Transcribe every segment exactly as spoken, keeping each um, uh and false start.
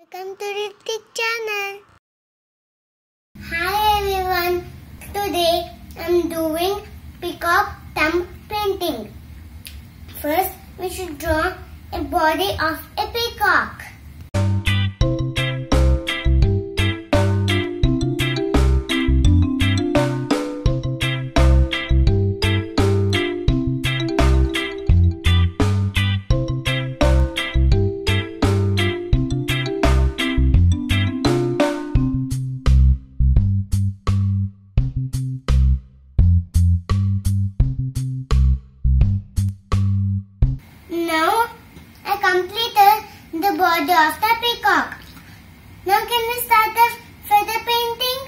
Welcome to Ritik channel. Hi everyone. Today I'm doing peacock thumb painting. First we should draw a body of a peacock. Now I completed the body of the peacock. Now can we start the feather painting?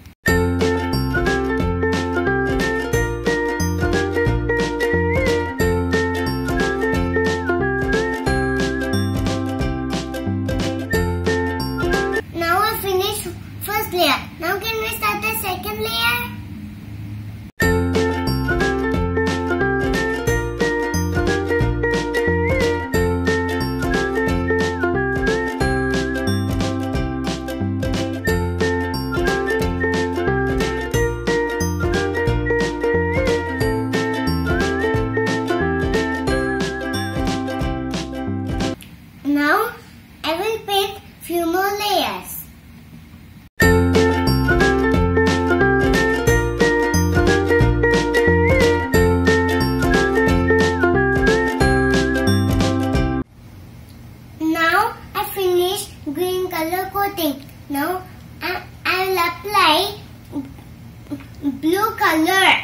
Now I finished first layer. Now can we start the second layer? Now I will paint few more layers. Now I finished green color coating. Now I, I will apply blue color.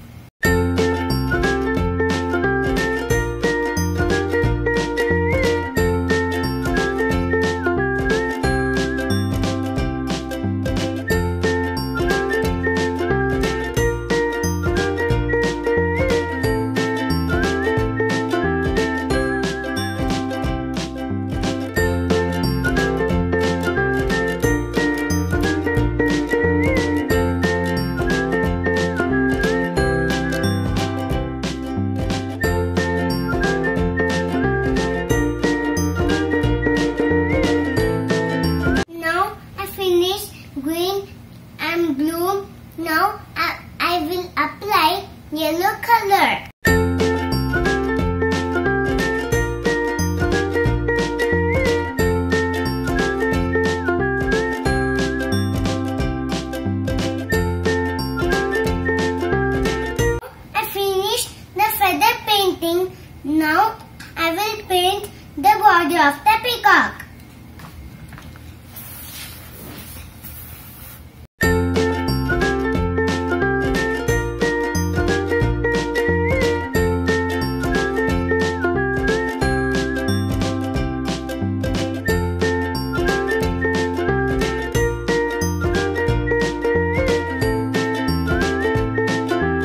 Green and blue. Now I, I will apply yellow color. I finished the feather painting. Now I will paint the body of the peacock.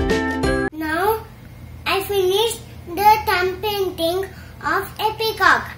Finished the thumb painting of a peacock.